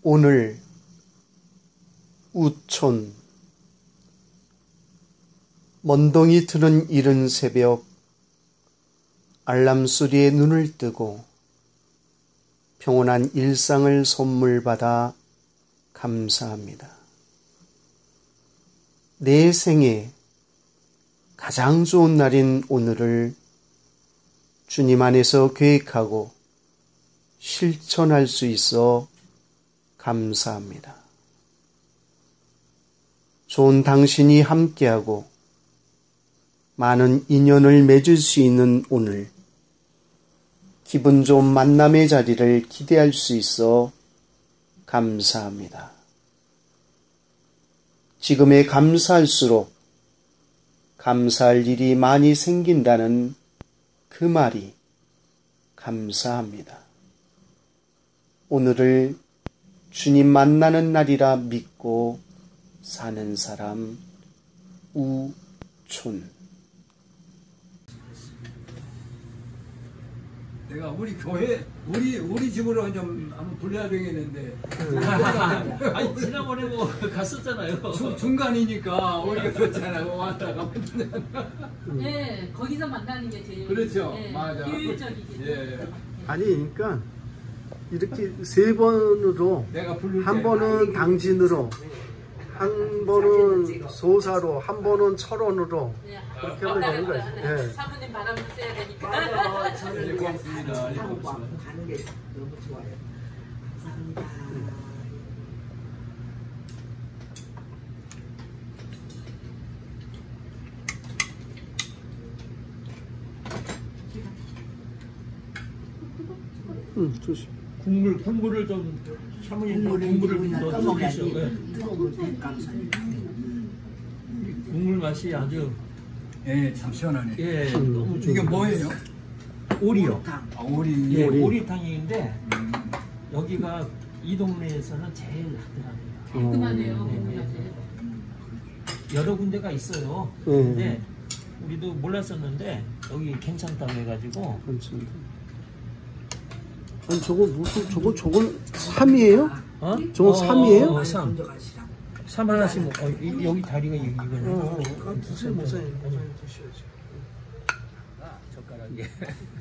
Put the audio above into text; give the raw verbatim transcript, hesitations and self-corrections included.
오늘 우촌 먼동이 트는 이른 새벽 알람 소리에 눈을 뜨고 평온한 일상을 선물 받아 감사합니다. 내 생에 가장 좋은 날인 오늘을 주님 안에서 계획하고 실천할 수 있어 감사합니다. 좋은 당신이 함께하고 많은 인연을 맺을 수 있는 오늘, 기분 좋은 만남의 자리를 기대할 수 있어 감사합니다. 지금에 감사할수록 감사할 일이 많이 생긴다는 그 말이 감사합니다. 오늘을 주님 만나는 날이라 믿고 사는 사람 우촌. 내가 우리 교회 우리 우리 집으로 좀 한번 불러야 되겠는데. 아니 지난번에 뭐 갔었잖아요. 중, 중간이니까 우리가 그렇잖아. 왔다 가면. 네, 거기서 만나는 게 제일 그렇죠. 네, 맞아. 효율적이기 때문에. 예. 아니 그러니까 이렇게 세 번으로 내가 부를 한 때. 번은 당진으로, 한 번은 소사로, 한 번은 철원으로 네, 그렇게 하면 되는 거지. 예. 사모님 바람 쐬야 되니까. 맞아요. 저는 네, 이제 고맙습니다. 같이 예, 하고 고맙습니다. 가는 게 너무 좋아요. 감사합니다. 응, 조심. 국물 국물을 좀 사모님 좀 국물을 좀 더 떠먹어야지. 드시죠. 예. 뜨거울 때 감사합니다. 국물 맛이 아주 예, 참 시원하네. 예 음. 너무 이게 좋아요. 뭐예요? 오리요. 탕. 아, 오리. 예, 오리. 오리탕인데 음. 여기가 이 동네에서는 제일 낫더라고요. 깔끔하네요. 네, 네, 네. 여러 군데가 있어요. 네. 근데 우리도 몰랐었는데 여기 괜찮다고 해가지고 감사합니다. 아니 저거 무슨 저거 저건 삼이에요? 어? 저거 삼이에요? 어, 삼. 먼저 가시라고. 삼 하나씩 먹. 어, 이- 여기 다리가 이- 이거네. 어, 어, 어. 드세요, 모사님. 모사님 드셔야지. 젓가락에.